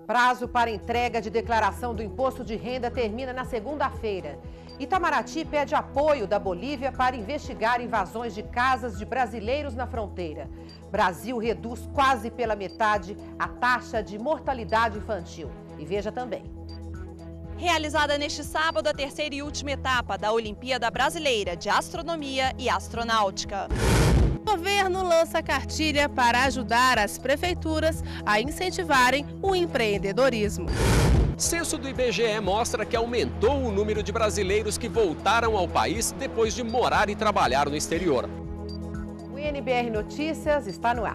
Prazo para entrega de declaração do imposto de renda termina na segunda-feira. Itamaraty pede apoio da Bolívia para investigar invasões de casas de brasileiros na fronteira. Brasil reduz quase pela metade a taxa de mortalidade infantil. E veja também. Realizada neste sábado a terceira e última etapa da Olimpíada Brasileira de Astronomia e Astronáutica. O governo lança cartilha para ajudar as prefeituras a incentivarem o empreendedorismo. Censo do IBGE mostra que aumentou o número de brasileiros que voltaram ao país depois de morar e trabalhar no exterior. O NBR Notícias está no ar.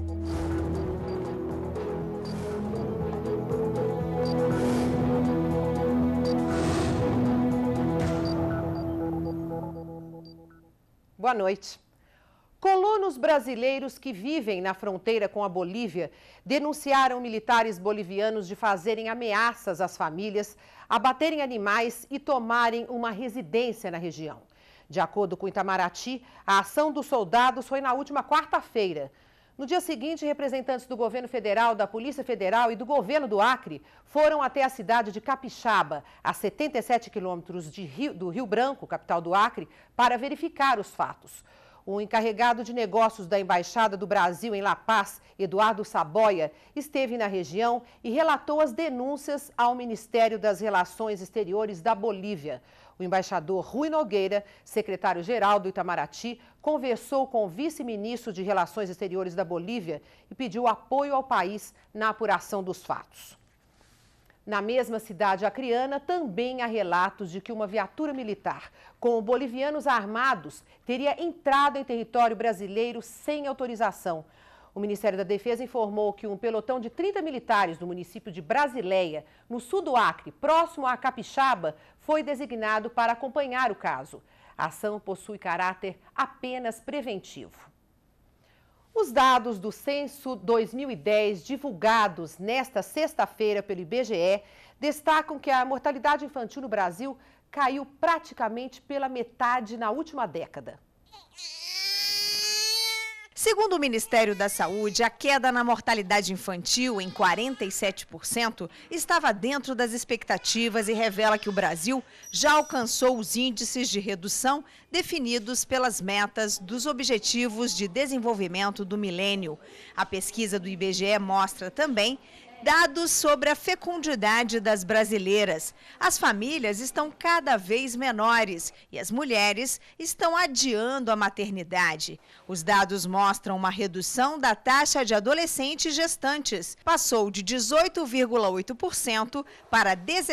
Boa noite. Colonos brasileiros que vivem na fronteira com a Bolívia denunciaram militares bolivianos de fazerem ameaças às famílias, abaterem animais e tomarem uma residência na região. De acordo com Itamaraty, a ação dos soldados foi na última quarta-feira. No dia seguinte, representantes do governo federal, da Polícia Federal e do governo do Acre foram até a cidade de Capixaba, a 77 quilômetros do Rio Branco, capital do Acre, para verificar os fatos. O encarregado de negócios da Embaixada do Brasil em La Paz, Eduardo Saboia, esteve na região e relatou as denúncias ao Ministério das Relações Exteriores da Bolívia. O embaixador Rui Nogueira, secretário-geral do Itamaraty, conversou com o vice-ministro de Relações Exteriores da Bolívia e pediu apoio ao país na apuração dos fatos. Na mesma cidade acreana, também há relatos de que uma viatura militar com bolivianos armados teria entrado em território brasileiro sem autorização. O Ministério da Defesa informou que um pelotão de 30 militares do município de Brasileia, no sul do Acre, próximo a Capixaba, foi designado para acompanhar o caso. A ação possui caráter apenas preventivo. Os dados do Censo 2010, divulgados nesta sexta-feira pelo IBGE, destacam que a mortalidade infantil no Brasil caiu praticamente pela metade na última década. Segundo o Ministério da Saúde, a queda na mortalidade infantil em 47% estava dentro das expectativas e revela que o Brasil já alcançou os índices de redução definidos pelas metas dos Objetivos de Desenvolvimento do Milênio. A pesquisa do IBGE mostra também dados sobre a fecundidade das brasileiras. As famílias estão cada vez menores e as mulheres estão adiando a maternidade. Os dados mostram uma redução da taxa de adolescentes gestantes. Passou de 18,8% para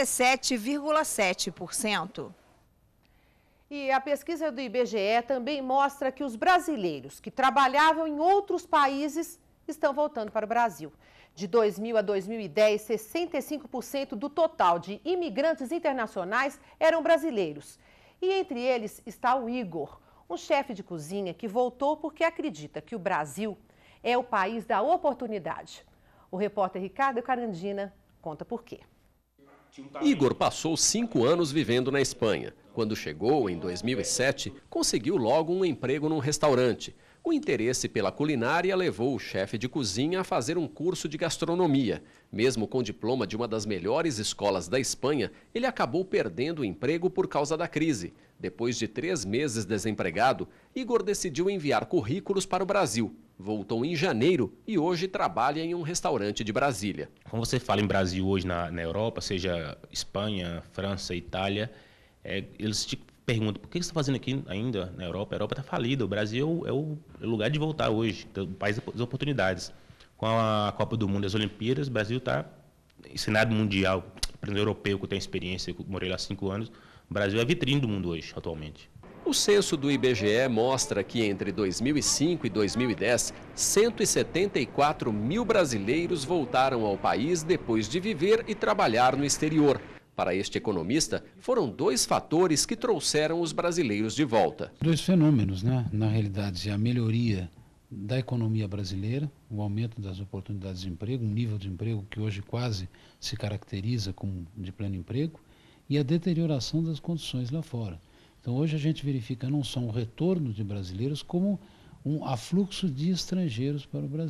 17,7%. E a pesquisa do IBGE também mostra que os brasileiros que trabalhavam em outros países estão voltando para o Brasil. De 2000 a 2010, 65% do total de imigrantes internacionais eram brasileiros. E entre eles está o Igor, um chefe de cozinha que voltou porque acredita que o Brasil é o país da oportunidade. O repórter Ricardo Carandina conta por quê. Igor passou 5 anos vivendo na Espanha. Quando chegou, em 2007, conseguiu logo um emprego num restaurante. O interesse pela culinária levou o chefe de cozinha a fazer um curso de gastronomia. Mesmo com diploma de uma das melhores escolas da Espanha, ele acabou perdendo o emprego por causa da crise. Depois de 3 meses desempregado, Igor decidiu enviar currículos para o Brasil. Voltou em janeiro e hoje trabalha em um restaurante de Brasília. Quando você fala em Brasil hoje na Europa, seja Espanha, França, Itália, eles te perguntam, por que você está fazendo aqui ainda na Europa? A Europa está falida, o Brasil é o lugar de voltar hoje, o país das oportunidades. Com a Copa do Mundo e as Olimpíadas, o Brasil está em cenário mundial, para o europeu que tem experiência, eu morei lá há 5 anos, o Brasil é a vitrine do mundo hoje, atualmente. O censo do IBGE mostra que entre 2005 e 2010, 174 mil brasileiros voltaram ao país depois de viver e trabalhar no exterior. Para este economista, foram 2 fatores que trouxeram os brasileiros de volta. 2 fenômenos, né? Na realidade, a melhoria da economia brasileira, o aumento das oportunidades de emprego, um nível de emprego que hoje quase se caracteriza como de pleno emprego, e a deterioração das condições lá fora. Então hoje a gente verifica não só um retorno de brasileiros, como um afluxo de estrangeiros para o Brasil.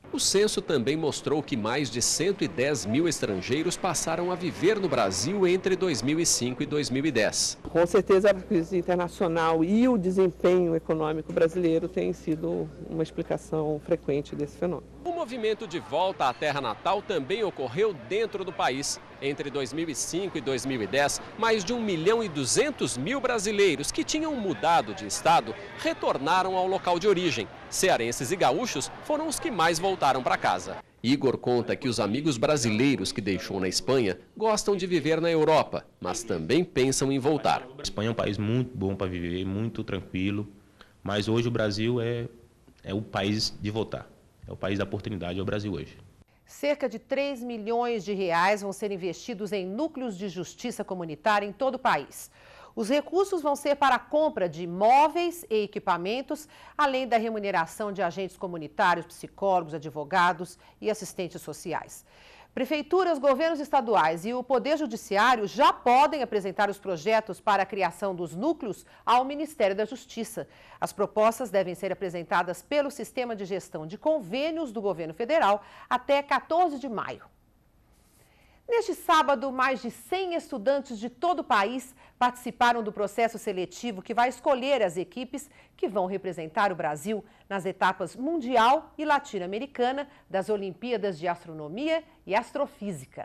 O censo também mostrou que mais de 110 mil estrangeiros passaram a viver no Brasil entre 2005 e 2010. Com certeza a crise internacional e o desempenho econômico brasileiro têm sido uma explicação frequente desse fenômeno. O movimento de volta à terra natal também ocorreu dentro do país. Entre 2005 e 2010, mais de 1.200.000 brasileiros que tinham mudado de estado retornaram ao local de origem. Cearenses e gaúchos foram os que mais voltaram para casa. Igor conta que os amigos brasileiros que deixou na Espanha gostam de viver na Europa, mas também pensam em voltar. A Espanha é um país muito bom para viver, muito tranquilo, mas hoje o Brasil é o país de voltar. É o país da oportunidade, é o Brasil hoje. Cerca de 3 milhões de reais vão ser investidos em núcleos de justiça comunitária em todo o país. Os recursos vão ser para a compra de móveis e equipamentos, além da remuneração de agentes comunitários, psicólogos, advogados e assistentes sociais. Prefeituras, governos estaduais e o Poder Judiciário já podem apresentar os projetos para a criação dos núcleos ao Ministério da Justiça. As propostas devem ser apresentadas pelo Sistema de Gestão de Convênios do Governo Federal até 14 de maio. Neste sábado, mais de 100 estudantes de todo o país participaram do processo seletivo que vai escolher as equipes que vão representar o Brasil nas etapas mundial e latino-americana das Olimpíadas de Astronomia e Astrofísica.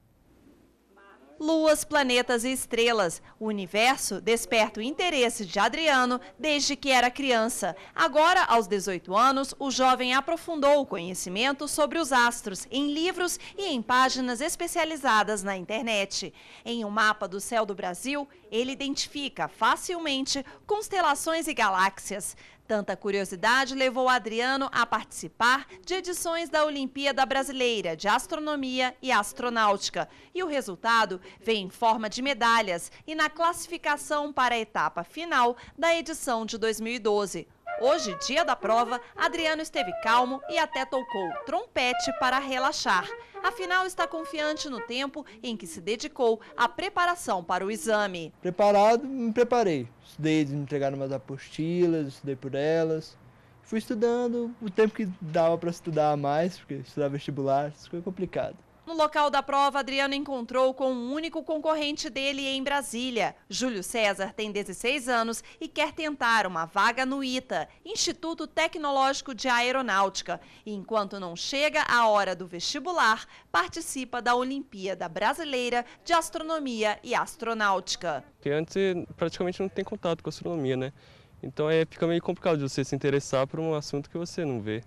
Luas, planetas e estrelas. O universo desperta o interesse de Adriano desde que era criança. Agora, aos 18 anos, o jovem aprofundou o conhecimento sobre os astros em livros e em páginas especializadas na internet. Em um mapa do céu do Brasil, ele identifica facilmente constelações e galáxias. Tanta curiosidade levou Adriano a participar de edições da Olimpíada Brasileira de Astronomia e Astronáutica. E o resultado vem em forma de medalhas e na classificação para a etapa final da edição de 2012. Hoje, dia da prova, Adriano esteve calmo e até tocou trompete para relaxar. Afinal, está confiante no tempo em que se dedicou à preparação para o exame. Preparado, me preparei. Estudei, eles me entregaram umas apostilas, estudei por elas. Fui estudando o tempo que dava para estudar a mais, porque estudar vestibular, isso foi complicado. No local da prova, Adriano encontrou com um único concorrente dele em Brasília. Júlio César tem 16 anos e quer tentar uma vaga no ITA, Instituto Tecnológico de Aeronáutica. E enquanto não chega a hora do vestibular, participa da Olimpíada Brasileira de Astronomia e Astronáutica. Porque antes praticamente não tem contato com astronomia, né? Então fica meio complicado de você se interessar por um assunto que você não vê.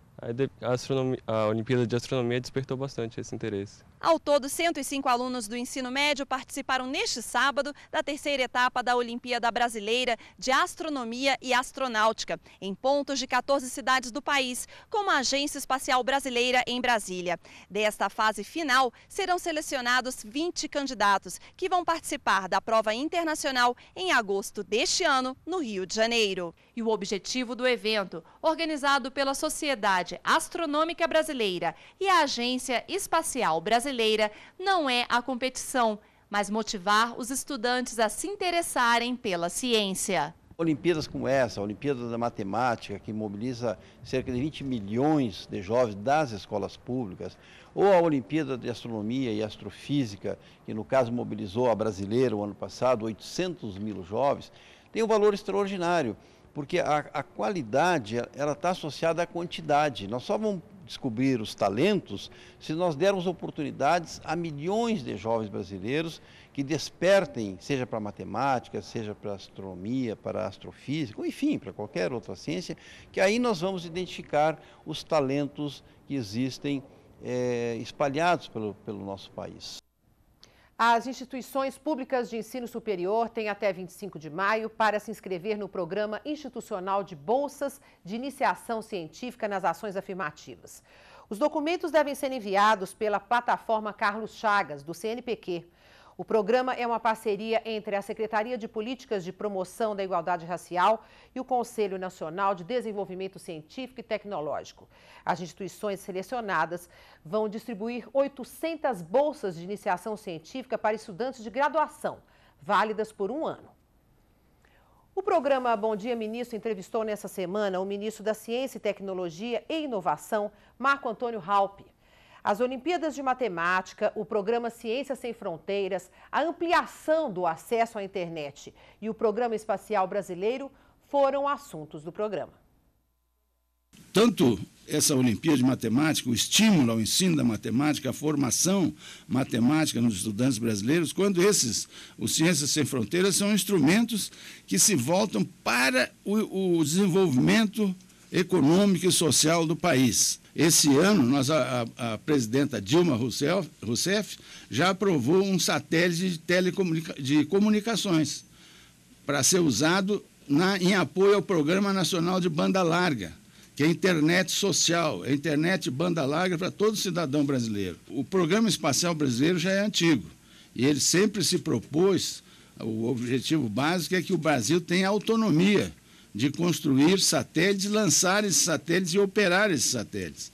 A Olimpíada de Astronomia despertou bastante esse interesse. Ao todo, 105 alunos do ensino médio participaram neste sábado da terceira etapa da Olimpíada Brasileira de Astronomia e Astronáutica, em pontos de 14 cidades do país, como a Agência Espacial Brasileira em Brasília. Desta fase final, serão selecionados 20 candidatos, que vão participar da prova internacional em agosto deste ano, no Rio de Janeiro. E o objetivo do evento, organizado pela Sociedade Astronômica Brasileira e a Agência Espacial Brasileira, não é a competição, mas motivar os estudantes a se interessarem pela ciência. Olimpíadas como essa, a Olimpíada da Matemática, que mobiliza cerca de 20 milhões de jovens das escolas públicas, ou a Olimpíada de Astronomia e Astrofísica, que no caso mobilizou a brasileira o ano passado, 800 mil jovens, tem um valor extraordinário, porque a qualidade ela está associada à quantidade. Nós só vamos descobrir os talentos se nós dermos oportunidades a milhões de jovens brasileiros que despertem, seja para matemática, seja para astronomia, para astrofísica, ou enfim, para qualquer outra ciência, que aí nós vamos identificar os talentos que existem espalhados pelo nosso país. As instituições públicas de ensino superior têm até 25 de maio para se inscrever no Programa Institucional de Bolsas de Iniciação Científica nas Ações Afirmativas. Os documentos devem ser enviados pela plataforma Carlos Chagas, do CNPq. O programa é uma parceria entre a Secretaria de Políticas de Promoção da Igualdade Racial e o Conselho Nacional de Desenvolvimento Científico e Tecnológico. As instituições selecionadas vão distribuir 800 bolsas de iniciação científica para estudantes de graduação, válidas por um ano. O programa Bom Dia Ministro entrevistou nessa semana o ministro da Ciência e Tecnologia e Inovação, Marco Antônio Raupp. As Olimpíadas de Matemática, o programa Ciência Sem Fronteiras, a ampliação do acesso à internet e o Programa Espacial Brasileiro foram assuntos do programa. Tanto essa Olimpíada de Matemática, o estímulo ao ensino da matemática, a formação matemática nos estudantes brasileiros, quando os Ciências Sem Fronteiras são instrumentos que se voltam para o desenvolvimento econômico e social do país. Esse ano, a presidenta Dilma Rousseff já aprovou um satélite de comunicações para ser usado em apoio ao Programa Nacional de Banda Larga, que é a internet social, a internet banda larga para todo cidadão brasileiro. O Programa Espacial Brasileiro já é antigo e ele sempre se propôs, o objetivo básico é que o Brasil tenha autonomia de construir satélites, lançar esses satélites e operar esses satélites.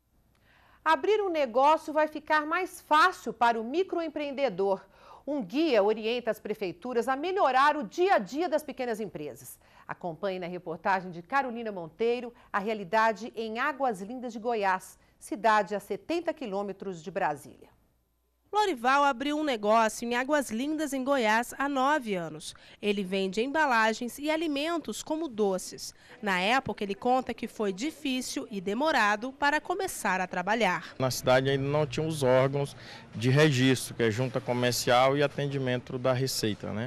Abrir um negócio vai ficar mais fácil para o microempreendedor. Um guia orienta as prefeituras a melhorar o dia a dia das pequenas empresas. Acompanhe na reportagem de Carolina Monteiro a realidade em Águas Lindas de Goiás, cidade a 70 quilômetros de Brasília. Lorival abriu um negócio em Águas Lindas, em Goiás, há 9 anos. Ele vende embalagens e alimentos como doces. Na época, ele conta que foi difícil e demorado para começar a trabalhar. Na cidade ainda não tinha os órgãos de registro, que é junta comercial e atendimento da Receita, né?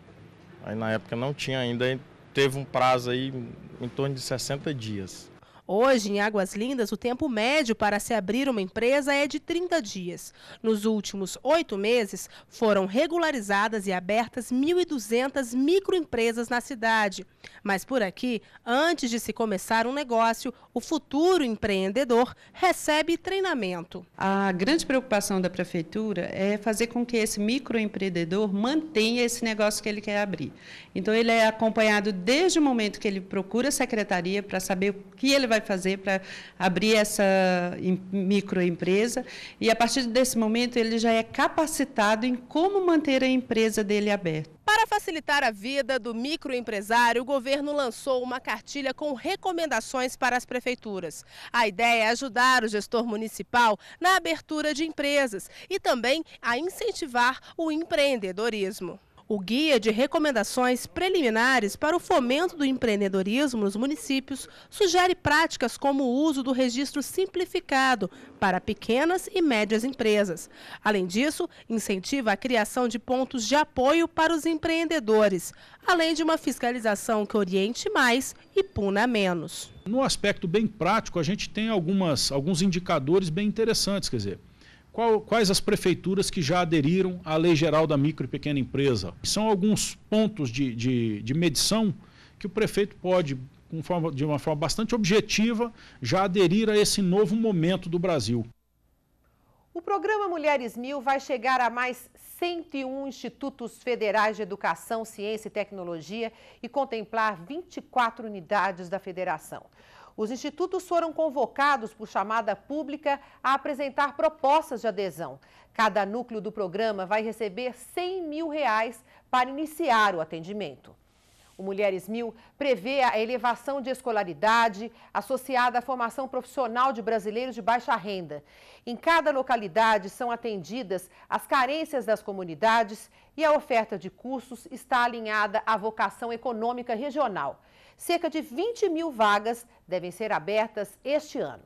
Aí na época não tinha ainda, teve um prazo aí em torno de 60 dias. Hoje, em Águas Lindas, o tempo médio para se abrir uma empresa é de 30 dias. Nos últimos 8 meses, foram regularizadas e abertas 1.200 microempresas na cidade. Mas por aqui, antes de se começar um negócio, o futuro empreendedor recebe treinamento. A grande preocupação da prefeitura é fazer com que esse microempreendedor mantenha esse negócio que ele quer abrir. Então, ele é acompanhado desde o momento que ele procura a secretaria para saber o que ele vai fazer para abrir essa microempresa, e a partir desse momento ele já é capacitado em como manter a empresa dele aberta. Para facilitar a vida do microempresário, o governo lançou uma cartilha com recomendações para as prefeituras. A ideia é ajudar o gestor municipal na abertura de empresas e também a incentivar o empreendedorismo. O guia de recomendações preliminares para o fomento do empreendedorismo nos municípios sugere práticas como o uso do registro simplificado para pequenas e médias empresas. Além disso, incentiva a criação de pontos de apoio para os empreendedores, além de uma fiscalização que oriente mais e puna menos. No aspecto bem prático, a gente tem alguns indicadores bem interessantes, quer dizer, quais as prefeituras que já aderiram à Lei Geral da Micro e Pequena Empresa. São alguns pontos de medição que o prefeito pode, de uma forma bastante objetiva, já aderir a esse novo momento do Brasil. O programa Mulheres 1000 vai chegar a mais 101 institutos federais de educação, ciência e tecnologia e contemplar 24 unidades da federação. Os institutos foram convocados por chamada pública a apresentar propostas de adesão. Cada núcleo do programa vai receber R$100 mil para iniciar o atendimento. O Mulheres 1000 prevê a elevação de escolaridade associada à formação profissional de brasileiros de baixa renda. Em cada localidade são atendidas as carências das comunidades e a oferta de cursos está alinhada à vocação econômica regional. Cerca de 20 mil vagas devem ser abertas este ano.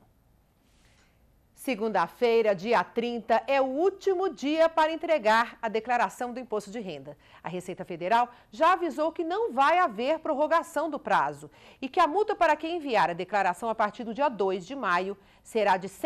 Segunda-feira, dia 30, é o último dia para entregar a declaração do imposto de renda. A Receita Federal já avisou que não vai haver prorrogação do prazo e que a multa para quem enviar a declaração a partir do dia 2 de maio será de R$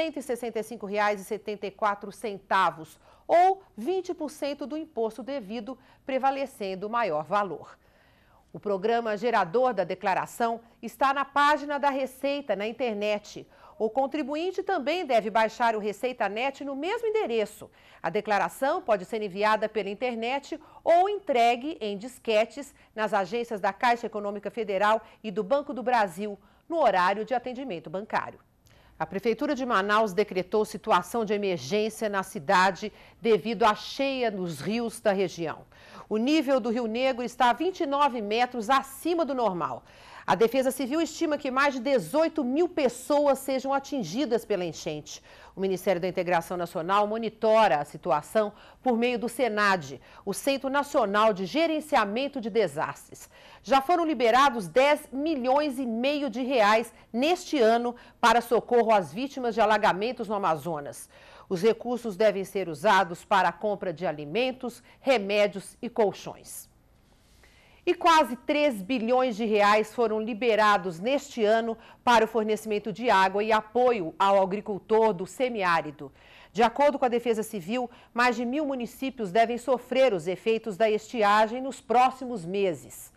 165,74 ou 20% do imposto devido, prevalecendo o maior valor. O programa gerador da declaração está na página da Receita na internet. O contribuinte também deve baixar o ReceitaNet no mesmo endereço. A declaração pode ser enviada pela internet ou entregue em disquetes nas agências da Caixa Econômica Federal e do Banco do Brasil, no horário de atendimento bancário. A Prefeitura de Manaus decretou situação de emergência na cidade devido à cheia nos rios da região. O nível do Rio Negro está a 29 metros acima do normal. A Defesa Civil estima que mais de 18 mil pessoas sejam atingidas pela enchente. O Ministério da Integração Nacional monitora a situação por meio do SENAD, o Centro Nacional de Gerenciamento de Desastres. Já foram liberados 10 milhões e meio de reais neste ano para socorro às vítimas de alagamentos no Amazonas. Os recursos devem ser usados para a compra de alimentos, remédios e colchões. E quase 3 bilhões de reais foram liberados neste ano para o fornecimento de água e apoio ao agricultor do semiárido. De acordo com a Defesa Civil, mais de 1.000 municípios devem sofrer os efeitos da estiagem nos próximos meses.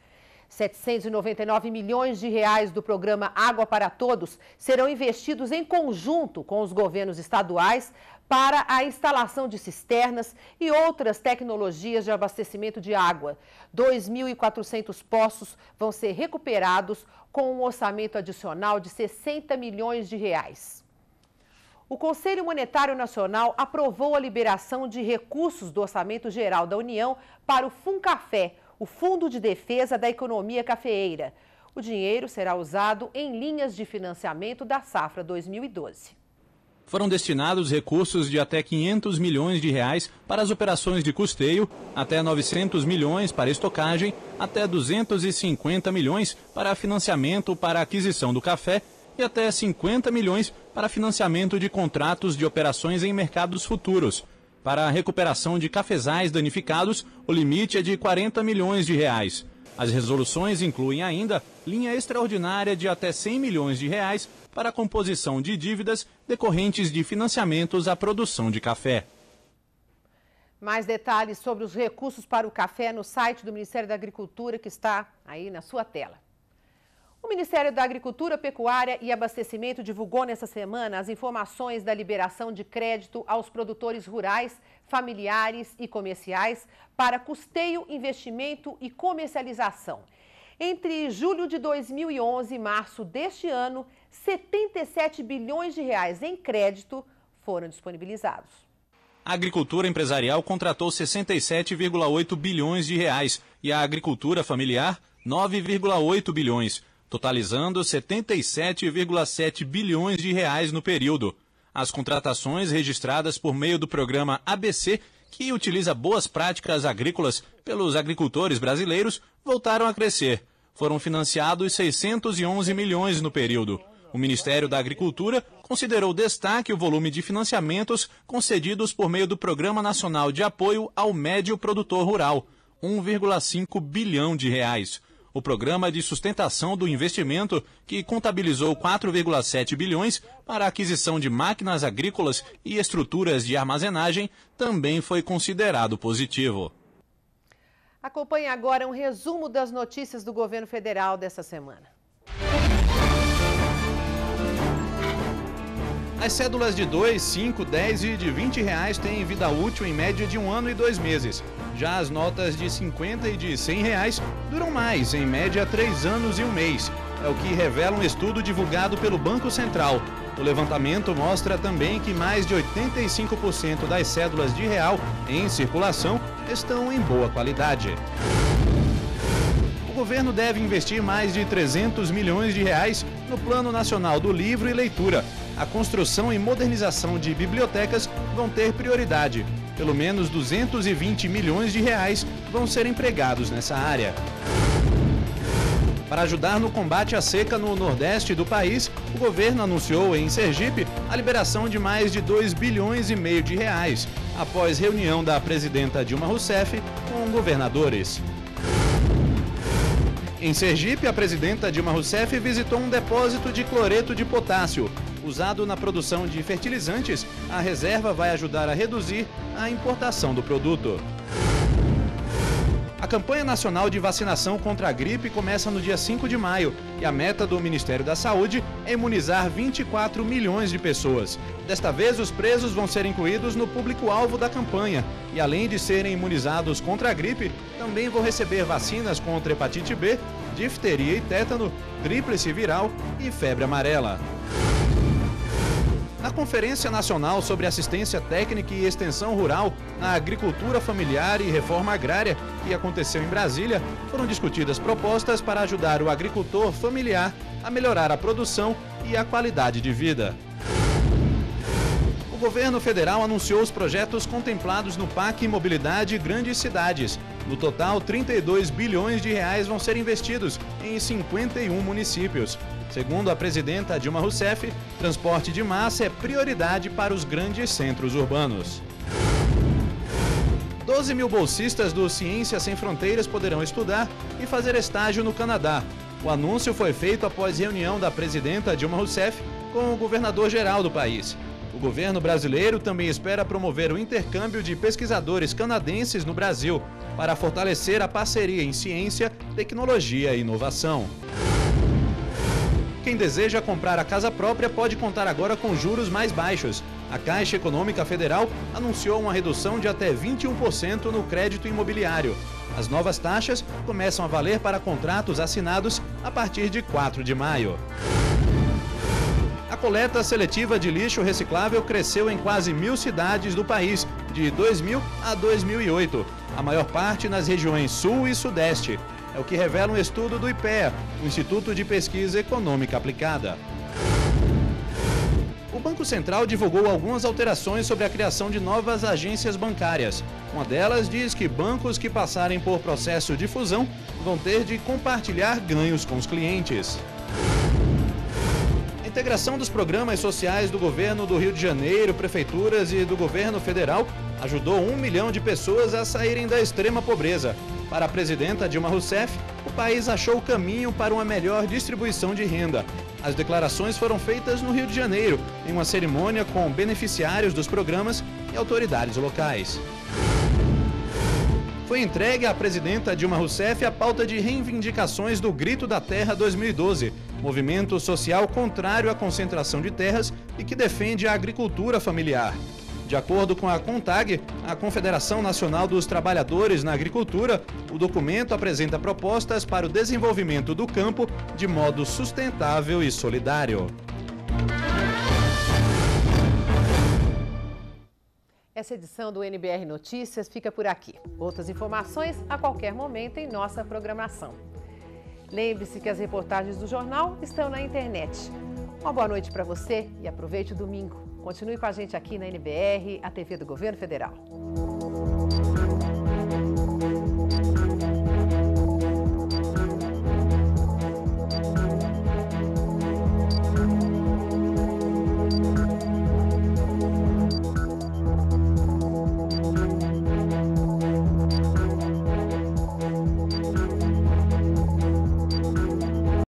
799 milhões de reais do programa Água para Todos serão investidos em conjunto com os governos estaduais para a instalação de cisternas e outras tecnologias de abastecimento de água. 2.400 poços vão ser recuperados com um orçamento adicional de 60 milhões de reais. O Conselho Monetário Nacional aprovou a liberação de recursos do Orçamento Geral da União para o FUNCAFé, o Fundo de Defesa da Economia Cafeeira. O dinheiro será usado em linhas de financiamento da safra 2012. Foram destinados recursos de até 500 milhões de reais para as operações de custeio, até 900 milhões para estocagem, até 250 milhões para financiamento para a aquisição do café e até 50 milhões para financiamento de contratos de operações em mercados futuros. Para a recuperação de cafezais danificados, o limite é de 40 milhões de reais. As resoluções incluem ainda linha extraordinária de até 100 milhões de reais para a composição de dívidas decorrentes de financiamentos à produção de café. Mais detalhes sobre os recursos para o café no site do Ministério da Agricultura, que está aí na sua tela. O Ministério da Agricultura, Pecuária e Abastecimento divulgou nesta semana as informações da liberação de crédito aos produtores rurais, familiares e comerciais para custeio, investimento e comercialização. Entre julho de 2011 e março deste ano, 77 bilhões de reais em crédito foram disponibilizados. A agricultura empresarial contratou 67,8 bilhões de reais e a agricultura familiar 9,8 bilhões, totalizando 77,7 bilhões de reais no período. As contratações registradas por meio do programa ABC, que utiliza boas práticas agrícolas pelos agricultores brasileiros, voltaram a crescer. Foram financiados 611 milhões no período. O Ministério da Agricultura considerou destaque o volume de financiamentos concedidos por meio do Programa Nacional de Apoio ao Médio Produtor Rural, 1,5 bilhão de reais. O Programa de Sustentação do Investimento, que contabilizou 4,7 bilhões para a aquisição de máquinas agrícolas e estruturas de armazenagem, também foi considerado positivo. Acompanhe agora um resumo das notícias do governo federal dessa semana. As cédulas de 2, 5, 10 e de 20 reais têm vida útil em média de 1 ano e 2 meses. Já as notas de 50 e de 100 reais duram mais, em média 3 anos e 1 mês. É o que revela um estudo divulgado pelo Banco Central. O levantamento mostra também que mais de 85% das cédulas de real em circulação estão em boa qualidade. O governo deve investir mais de 300 milhões de reais no Plano Nacional do Livro e Leitura. A construção e modernização de bibliotecas vão ter prioridade. Pelo menos 220 milhões de reais vão ser empregados nessa área. Para ajudar no combate à seca no Nordeste do país, o governo anunciou em Sergipe a liberação de mais de 2 bilhões e meio de reais, após reunião da presidenta Dilma Rousseff com governadores. Em Sergipe, a presidenta Dilma Rousseff visitou um depósito de cloreto de potássio. Usado na produção de fertilizantes, a reserva vai ajudar a reduzir a importação do produto. A campanha nacional de vacinação contra a gripe começa no dia 5 de maio e a meta do Ministério da Saúde é imunizar 24 milhões de pessoas. Desta vez, os presos vão ser incluídos no público-alvo da campanha e, além de serem imunizados contra a gripe, também vão receber vacinas contra hepatite B, difteria e tétano, tríplice viral e febre amarela. Na Conferência Nacional sobre Assistência Técnica e Extensão Rural na Agricultura Familiar e Reforma Agrária, que aconteceu em Brasília, foram discutidas propostas para ajudar o agricultor familiar a melhorar a produção e a qualidade de vida. O governo federal anunciou os projetos contemplados no PAC Mobilidade Grandes Cidades. No total, 32 bilhões de reais vão ser investidos em 51 municípios. Segundo a presidenta Dilma Rousseff, transporte de massa é prioridade para os grandes centros urbanos. 12 mil bolsistas do Ciência Sem Fronteiras poderão estudar e fazer estágio no Canadá. O anúncio foi feito após reunião da presidenta Dilma Rousseff com o governador-geral do país. O governo brasileiro também espera promover o intercâmbio de pesquisadores canadenses no Brasil, para fortalecer a parceria em ciência, tecnologia e inovação. Quem deseja comprar a casa própria pode contar agora com juros mais baixos. A Caixa Econômica Federal anunciou uma redução de até 21% no crédito imobiliário. As novas taxas começam a valer para contratos assinados a partir de 4 de maio. A coleta seletiva de lixo reciclável cresceu em quase 1.000 cidades do país, de 2000 a 2008, a maior parte nas regiões Sul e Sudeste. É o que revela um estudo do IPEA, o Instituto de Pesquisa Econômica Aplicada. O Banco Central divulgou algumas alterações sobre a criação de novas agências bancárias. Uma delas diz que bancos que passarem por processo de fusão vão ter de compartilhar ganhos com os clientes. A integração dos programas sociais do governo do Rio de Janeiro, prefeituras e do governo federal ajudou 1 milhão de pessoas a saírem da extrema pobreza. Para a presidenta Dilma Rousseff, o país achou o caminho para uma melhor distribuição de renda. As declarações foram feitas no Rio de Janeiro, em uma cerimônia com beneficiários dos programas e autoridades locais. Foi entregue à presidenta Dilma Rousseff a pauta de reivindicações do Grito da Terra 2012, movimento social contrário à concentração de terras e que defende a agricultura familiar. De acordo com a CONTAG, a Confederação Nacional dos Trabalhadores na Agricultura, o documento apresenta propostas para o desenvolvimento do campo de modo sustentável e solidário. Essa edição do NBR Notícias fica por aqui. Outras informações a qualquer momento em nossa programação. Lembre-se que as reportagens do jornal estão na internet. Uma boa noite para você e aproveite o domingo. Continue com a gente aqui na NBR, a TV do Governo Federal.